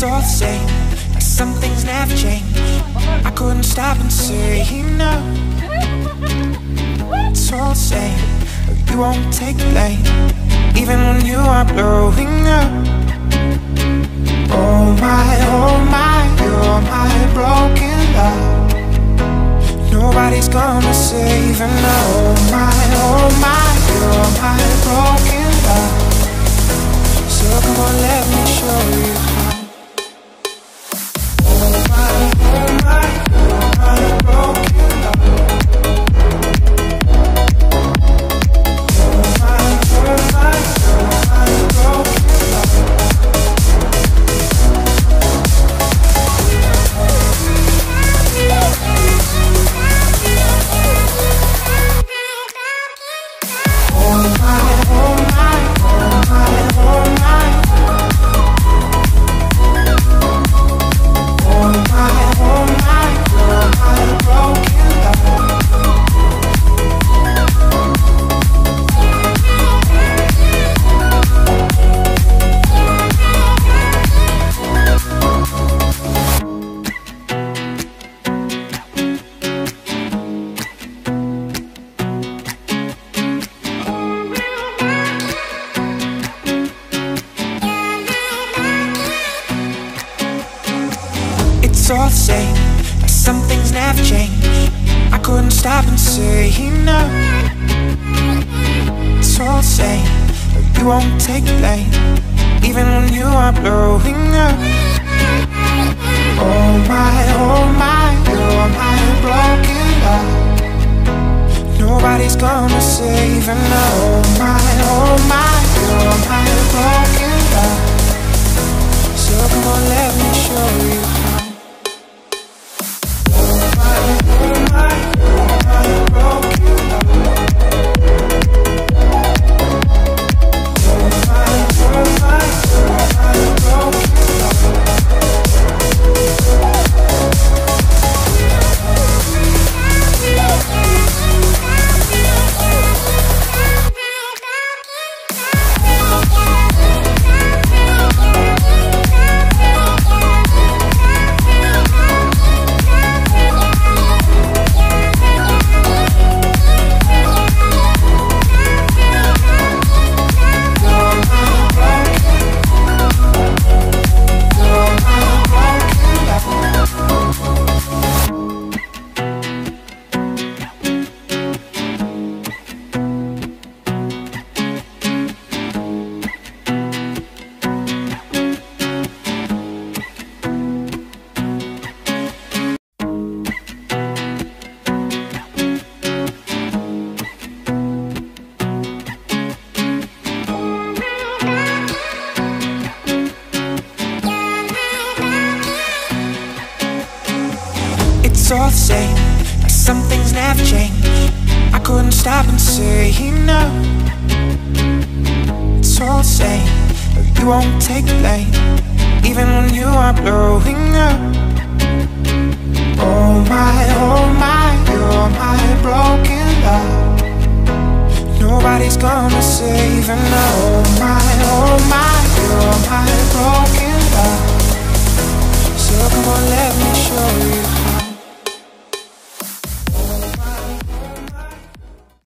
all the same, like some things never change. I couldn't stop and say no. It's all the same, but you won't take the blame, even when you are blowing up. Oh my, you're my broken love. Nobody's gonna save her now. Oh my, you're my broken love. So come on, let me show you how. Oh my, you're my broken love. Oh my, you're my broken love. It's all the same, like some things never change. I couldn't stop and say no. It's all the same, but you won't take the blame, even when you are blowing up. Oh my, you're my broken love. Nobody's gonna save her now. Oh my, you're my broken love. So come on, let me show you how. It's all the same, like some things never change. I couldn't stop and say no. It's all the same, but you won't take the blame, even when you are blowing up. Oh my, you're my broken love. Nobody's gonna save her now. Oh my, you're my broken